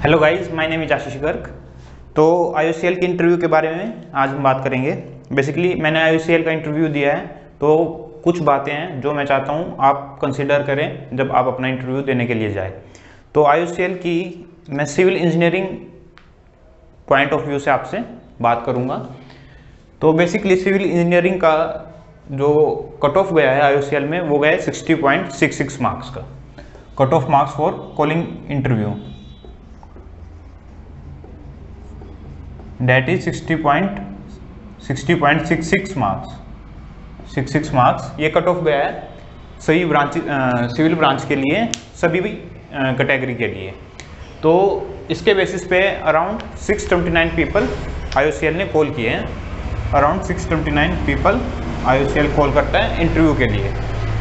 Hello guys, my name is Ashish Garg. तो IOCL के interview के बारे में आज हम बात करेंगे। बेसिकली मैंने IOCL का इंटरव्यू दिया है, तो कुछ बातें हैं जो मैं चाहता हूं आप कंसीडर करें जब आप अपना इंटरव्यू देने के लिए जाए। तो IOCL की मैं civil engineering point of view से आपसे बात करूंगा। तो बेसिकली सिविल इंजीनियरिंग का जो कट ऑफ गया है IOCL में, वो गया है 60.66 मार्क्स का cut off marks for calling interview. That is 60.66 marks ये कट ऑफ गया है सभी ब्रांच सिविल ब्रांच के लिए, सभी भी कैटेगरी के लिए। तो इसके बेसिस पे अराउंड 629 पीपल IOCL ने कॉल किए हैं। अराउंड 629 पीपल IOCL कॉल करता है इंटरव्यू के लिए।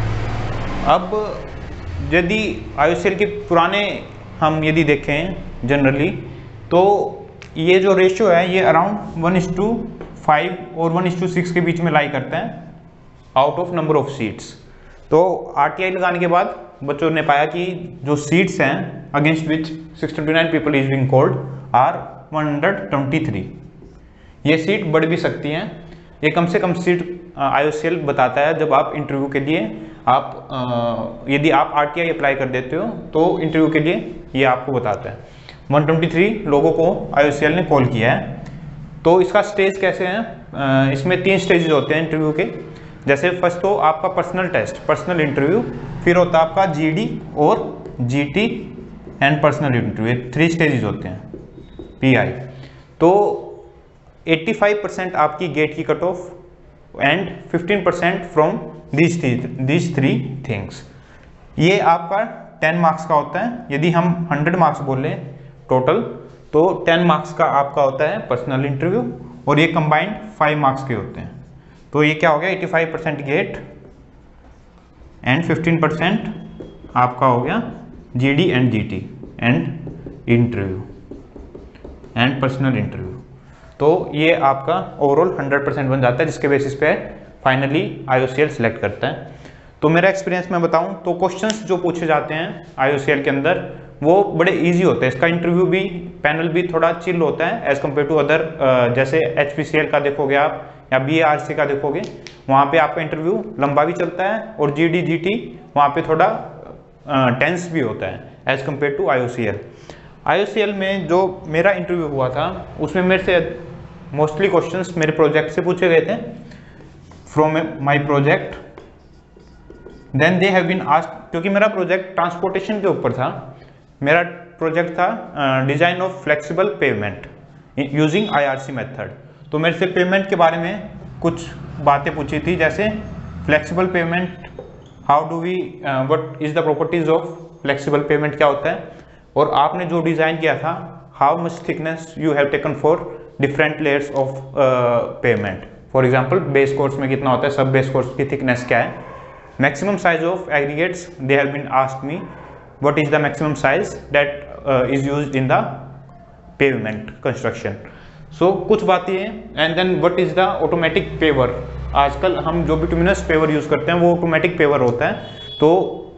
अब यदि IOCL के पुराने हम यदि देखें जनरली, तो ये जो रेशियो है ये अराउंड 1:5 और 1:6 के बीच में लाई करता है out of number of seats. तो RTI लगाने के बाद बच्चों ने पाया कि जो सीट्स हैं against which 629 people is being called are 123। ये सीट बढ़ भी सकती हैं। ये कम से कम सीट IOCL बताता है जब आप इंटरव्यू के लिए यदि आप RTI अप्लाई कर देते हो तो इंटरव्यू के लिए ये आपको बताता है। 123 लोगों को IOCL ने कॉल किया है। तो इसका स्टेज कैसे है? इसमें 3 स्टेजेस होते हैं इंटरव्यू के। जैसे फर्स्ट तो आपका पर्सनल टेस्ट, पर्सनल इंटरव्यू, फिर होता है आपका GD और GT and personal interview. 3 stages होते हैं PI। तो 85% आपकी गेट की cut off and 15% from these 3 things. ये आपका 10 मार्क्स का होता है। यदि हम 100 मार्क्स बोले टोटल, तो 10 मार्क्स का आपका होता है पर्सनल इंटरव्यू और ये कंबाइंड 5 मार्क्स के होते हैं। तो ये क्या हो गया, 85% गेट एंड 15% आपका हो गया GD and GT and interview and personal interview. तो ये आपका ओवरऑल 100% बन जाता है, जिसके बेसिस पे फाइनली IOCL सेलेक्ट करता है। तो मेरा एक्सपीरियंस मैं बताऊं तो क्वेश्चंस जो पूछे जाते हैं IOCL के अंदर वो बड़े इजी होते हैं। इसका इंटरव्यू भी, पैनल भी थोड़ा चिल होता है एज कम्पेयर टू अदर। जैसे HPCL का देखोगे आप या BARC का देखोगे, वहाँ पे आपका इंटरव्यू लंबा भी चलता है और GD GT वहाँ पे थोड़ा टेंस भी होता है एज कम्पेयर टू IOCL में जो मेरा इंटरव्यू हुआ था उसमें मेरे से मोस्टली क्वेश्चंस मेरे प्रोजेक्ट से पूछे गए थे, from my project. Then they have been asked, क्योंकि मेरा प्रोजेक्ट ट्रांसपोर्टेशन के ऊपर था। मेरा प्रोजेक्ट था design of flexible pavement using IRC method. तो मेरे से पेमेंट के बारे में कुछ बातें पूछी थी, जैसे flexible pavement, how do we, what is the properties of flexible pavement, क्या होता है, और आपने जो डिजाइन किया था how much thickness you have taken for different layers of pavement. For example base course में कितना होता है, सब बेस कोर्स की थिकनेस क्या है, maximum size of aggregates, they have been asked me what is the maximum size that is used in the pavement construction. So कुछ बातें हैं। and then what is the automatic paver। आजकल हम जो bituminous pure use करते हैं वो automatic pure होता है। तो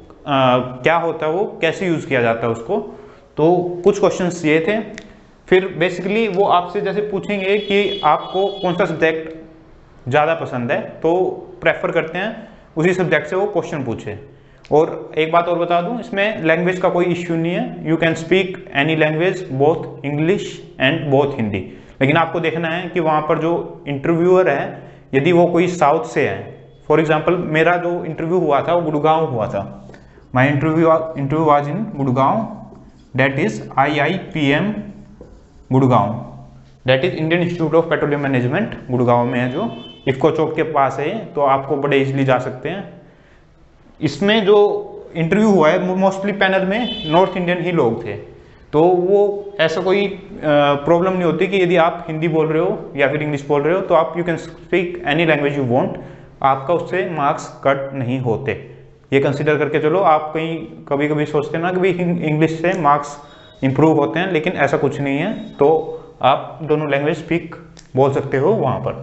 क्या होता है वो, कैसे यूज किया जाता है उसको। तो कुछ क्वेश्चंस ये थे। फिर बेसिकली वो आपसे जैसे पूछेंगे कि आपको कौन सा सब्जेक्ट ज़्यादा पसंद है, तो प्रेफर करते हैं उसी सब्जेक्ट से वो क्वेश्चन पूछे। और एक बात और बता दूं, इसमें लैंग्वेज का कोई इश्यू नहीं है। You can speak any language, both English and both Hindi. लेकिन आपको देखना है कि वहाँ पर जो इंटरव्यूअर है, यदि वो कोई साउथ से है, फॉर एग्जांपल मेरा जो इंटरव्यू हुआ था वो गुड़गांव हुआ था। My interview was in Gurgaon, that is IIPM Gurgaon, that is Indian Institute of Petroleum Management, Gurgaon में है, जो इफ्को चौक के पास है। तो आपको बड़े इजीली जा सकते हैं। इसमें जो इंटरव्यू हुआ है मोस्टली पैनल में नॉर्थ इंडियन ही लोग थे। तो वो ऐसा कोई प्रॉब्लम नहीं होती कि यदि आप हिंदी बोल रहे हो या फिर इंग्लिश बोल रहे हो तो आप you can speak any language you want, आपका उससे मार्क्स कट नहीं होते। ये कंसीडर करके चलो। आप कहीं कभी कभी सोचते हैं ना कि भाई इंग्लिश से मार्क्स इंप्रूव होते हैं, लेकिन ऐसा कुछ नहीं है। तो आप दोनों लैंग्वेज स्पीक बोल सकते हो वहाँ पर।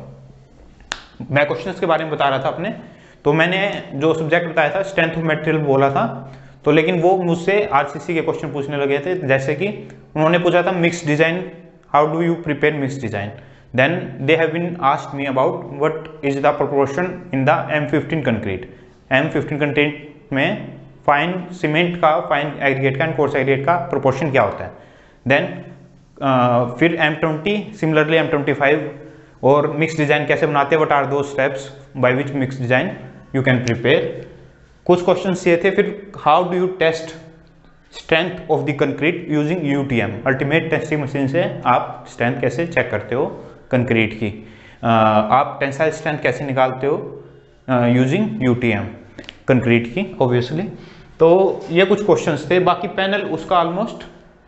मैं क्वेश्चंस के बारे में बता रहा था अपने। तो मैंने जो सब्जेक्ट बताया था स्ट्रेंथ ऑफ मटेरियल बोला था, तो लेकिन वो मुझसे RCC के क्वेश्चन पूछने लगे थे, जैसे कि उन्होंने पूछा था mix design, how do you prepare mix design, then they have been asked me about what is the proportion in the M15 concrete. M15 concrete में फाइन सीमेंट का, फाइन एग्रीगेट का एंड कोर्स एग्रीगेट का proportion क्या होता है। Then फिर M20, similarly M25 और mix design कैसे बनाते हैं, व्हाट आर दो steps by which mix design you can prepare. कुछ क्वेश्चंस ये थे। फिर how do you test strength of the concrete using UTM, ultimate testing machine से आप स्ट्रेंथ कैसे चेक करते हो कंक्रीट की, आप टेंसाइल स्ट्रेंथ कैसे निकालते हो यूजिंग UTM कंक्रीट की ऑब्वियसली। तो ये कुछ क्वेश्चंस थे। बाकी पैनल उसका ऑलमोस्ट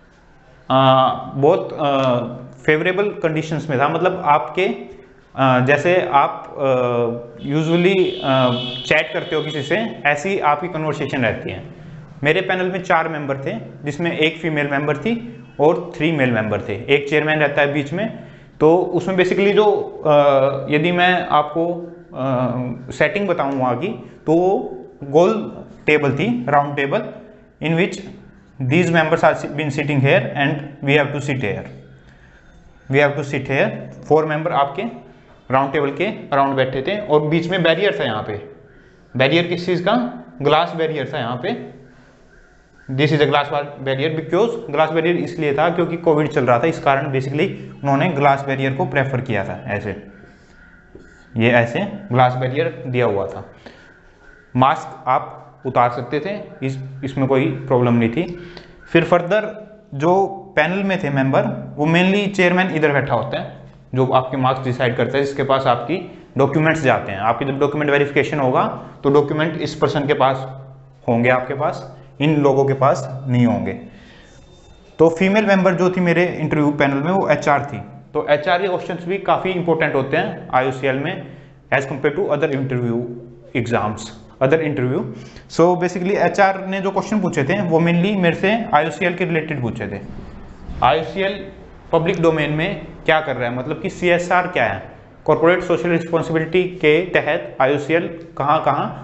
बहुत फेवरेबल कंडीशंस में था, मतलब आपके जैसे आप यूजुअली चैट करते हो किसी से, ऐसी आपकी कन्वर्सेशन रहती है। मेरे पैनल में 4 मेंबर थे, जिसमें एक फीमेल मेंबर थी और 3 मेल मेंबर थे, एक चेयरमैन रहता है बीच में। तो उसमें बेसिकली जो यदि मैं आपको सेटिंग बताऊँ वहाँ की, तो गोल टेबल थी, round table, in which these members are been sitting here and we have to sit here, we have to sit here। 4 member आपके राउंड टेबल के अराउंड बैठे थे और बीच में बैरियर था। यहाँ पे बैरियर किस चीज़ का, ग्लास बैरियर था यहाँ पे। This is a glass barrier, because glass barrier इसलिए था क्योंकि कोविड चल रहा था, इस कारण बेसिकली उन्होंने ग्लास बैरियर को प्रेफर किया था। ऐसे ये ऐसे ग्लास बैरियर दिया हुआ था। मास्क आप उतार सकते थे, इसमें कोई प्रॉब्लम नहीं थी। फिर फर्दर जो पैनल में थे मेंबर, वो मेनली चेयरमैन इधर बैठा होता है जो आपके मार्क्स डिसाइड करता है, जिसके पास आपकी डॉक्यूमेंट्स जाते हैं। आपकी जब डॉक्यूमेंट वेरिफिकेशन होगा तो डॉक्यूमेंट इस पर्सन के पास होंगे, आपके पास, इन लोगों के पास नहीं होंगे। तो फीमेल मेंबर जो थी मेरे इंटरव्यू पैनल में, वो HR थी। तो HR के क्वेश्चंस भी काफ़ी इंपॉर्टेंट होते हैं IOCL में as compare to other interview exams, other interview. So basically HR ने जो क्वेश्चन पूछे थे वो मेनली मेरे से IOCL के रिलेटेड पूछे थे। IOCL पब्लिक डोमेन में क्या कर रहा है, मतलब कि CSR क्या है, कॉर्पोरेट सोशल रिस्पॉन्सिबिलिटी के तहत IOCL कहाँ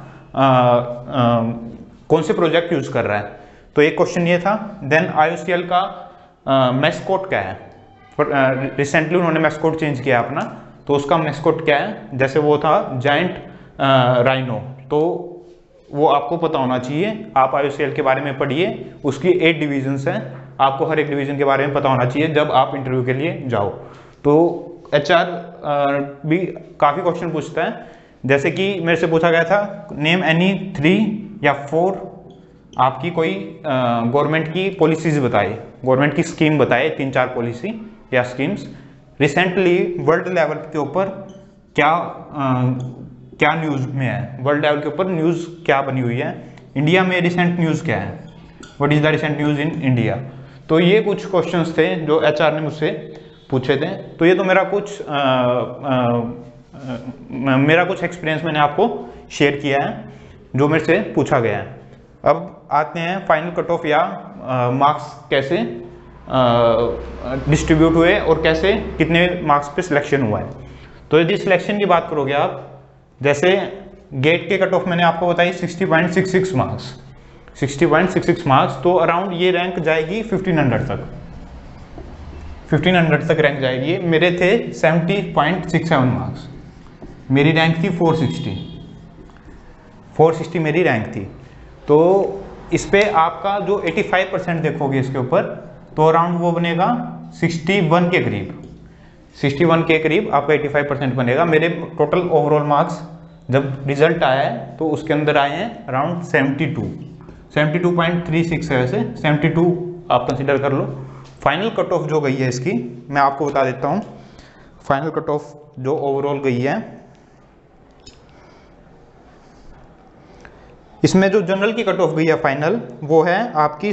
कौन से प्रोजेक्ट यूज कर रहा है। तो एक क्वेश्चन ये था। देन IOCL का मैस्कोट क्या है, रिसेंटली उन्होंने मैस्कोट चेंज किया अपना, तो उसका मैस्कोट क्या है, जैसे वो था जायंट राइनो, तो वो आपको पता होना चाहिए। आप IOCL के बारे में पढ़िए, उसकी 8 डिवीजन्स हैं, आपको हर एक डिवीजन के बारे में पता होना चाहिए जब आप इंटरव्यू के लिए जाओ। तो HR भी काफ़ी क्वेश्चन पूछता है, जैसे कि मेरे से पूछा गया था नेम एनी 3 या 4 आपकी कोई गवर्नमेंट की पॉलिसीज बताए, गवर्नमेंट की स्कीम बताए, 3-4 पॉलिसी या स्कीम्स रिसेंटली वर्ल्ड लेवल के ऊपर क्या न्यूज़ में है, वर्ल्ड लेवल के ऊपर न्यूज़ क्या बनी हुई है, इंडिया में रिसेंट न्यूज़ क्या है, what is the recent news in India. तो ये कुछ क्वेश्चंस थे जो HR ने मुझसे पूछे थे। तो ये तो मेरा कुछ एक्सपीरियंस मैंने आपको शेयर किया है जो मेरे से पूछा गया है। अब आते हैं फाइनल कट ऑफ या मार्क्स कैसे डिस्ट्रीब्यूट हुए और कैसे कितने मार्क्स पे सिलेक्शन हुआ है। तो यदि सिलेक्शन की बात करोगे आप, जैसे गेट के कट ऑफ मैंने आपको बताई 60.66 मार्क्स, 60.66 मार्क्स, तो अराउंड ये रैंक जाएगी 1500 तक, 1500 तक रैंक जाएगी। मेरे थे 70.67 मार्क्स, मेरी रैंक थी 460 मेरी रैंक थी। तो इस पे आपका जो 85% देखोगे इसके ऊपर, तो अराउंड वो बनेगा 61 के करीब, 61 के करीब आपका 85% बनेगा। मेरे टोटल ओवरऑल मार्क्स जब रिजल्ट आया है तो उसके अंदर आए हैं अराउंड 72.36 है, वैसे 72 आप कंसिडर कर लो। फाइनल कट ऑफ जो गई है इसकी मैं आपको बता देता हूँ। फाइनल कट ऑफ जो ओवरऑल गई है, इसमें जो जनरल की कट ऑफ गई है फाइनल, वो है आपकी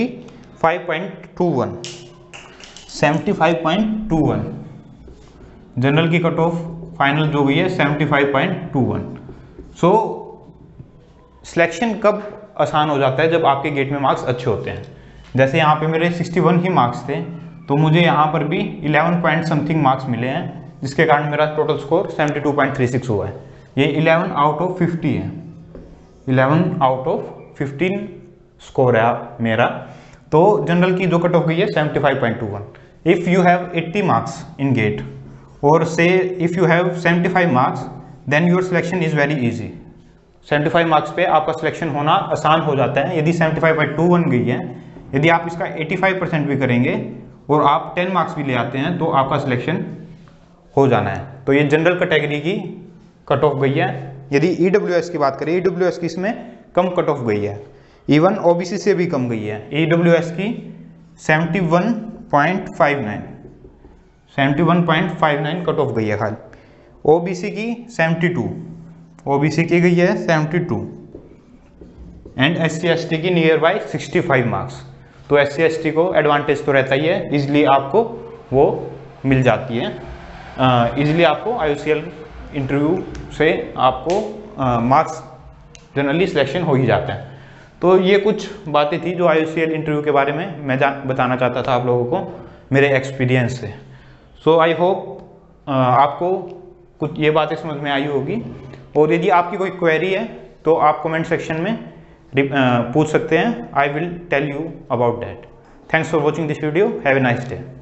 75.21 जनरल की कट ऑफ फाइनल जो गई है 75.21। सो सिलेक्शन कब आसान हो जाता है, जब आपके गेट में मार्क्स अच्छे होते हैं। जैसे यहाँ पे मेरे 61 ही मार्क्स थे, तो मुझे यहाँ पर भी 11 पॉइंट समथिंग मार्क्स मिले हैं, जिसके कारण मेरा टोटल स्कोर 72.36 हुआ है। ये 11 आउट ऑफ 50 है, 11 आउट ऑफ 15 स्कोर है मेरा। तो जनरल की जो कट ऑफ गई है 75.21। If you have 80 marks in GATE और से if you have 75 marks then your selection is very easy. 75 marks पे आपका सिलेक्शन होना आसान हो जाता है। यदि 75.21 गई है, यदि आप इसका 85% भी करेंगे और आप 10 मार्क्स भी ले आते हैं तो आपका सिलेक्शन हो जाना है। तो ये जनरल कैटेगरी की कट ऑफ गई है। यदि EWS की बात करें, EWS की इसमें कम कट ऑफ गई है, इवन OBC से भी कम गई है। EWS की 71.59 कट ऑफ गई है खाली। OBC की 72, OBC की गई है 72 एंड SC/ST की नियर बाय 65 मार्क्स। तो SC/ST को एडवांटेज तो रहता ही है, इजीली आपको वो मिल जाती है। इजीली आपको IOCL इंटरव्यू से आपको मार्क्स जनरली सिलेक्शन हो ही जाते हैं। तो ये कुछ बातें थी जो IOCL इंटरव्यू के बारे में मैं बताना चाहता था आप लोगों को मेरे एक्सपीरियंस से। सो आई होप आपको कुछ ये बातें समझ में आई होगी। और यदि आपकी कोई क्वेरी है तो आप कमेंट सेक्शन में पूछ सकते हैं। I will tell you about that. Thanks for watching this video. Have a nice day.